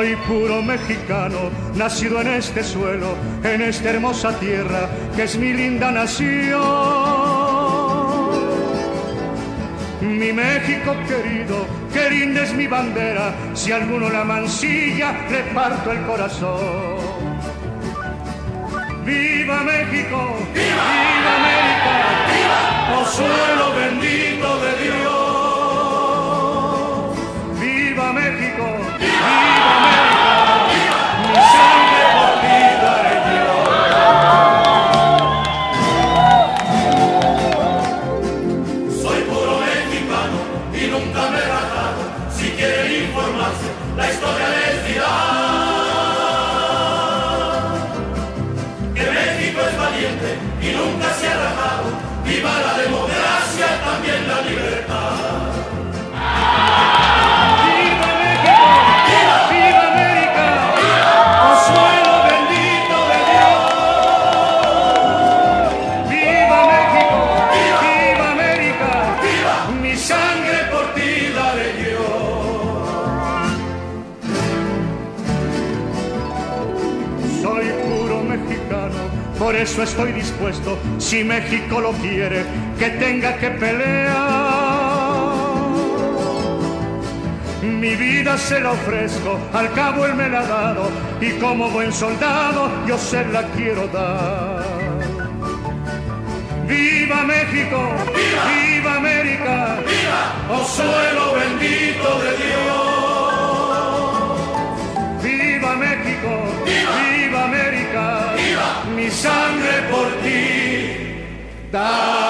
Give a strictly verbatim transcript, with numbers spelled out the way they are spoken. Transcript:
Soy puro mexicano, nacido en este suelo, en esta hermosa tierra que es mi linda nación. Mi México querido, que linda es mi bandera, si alguno la mancilla, le parto el corazón. ¡Viva México! ¡Viva, ¡Viva América! ¡Viva! ¡Oh suelo bendito de Dios! ¡Viva México! ¡Viva, ¡Viva América! ¡Viva! Mi sangre por ti daré yo. Soy puro mexicano y nunca me he rajado. Si quieren informarse, la historia les dirá. Y nunca se ha rajado. Viva la democracia y también la libertad. ¡Viva México! ¡Viva, ¡Viva América! ¡Viva! ¡Oh suelo bendito de Dios! ¡Viva México! ¡Viva, ¡Viva América! ¡Viva! Mi sangre por ti daré yo. Soy puro mexicano, por eso estoy dispuesto, si México lo quiere, que tenga que pelear. Mi vida se la ofrezco, al cabo él me la ha dado, y como buen soldado yo se la quiero dar. ¡Viva México! ¡Viva, ¡Viva América! ¡Viva! ¡Oh suelo bendito de Dios! ¡Viva México! ¡Viva, ¡Viva América! ¡Viva! Mi sangre por ti da.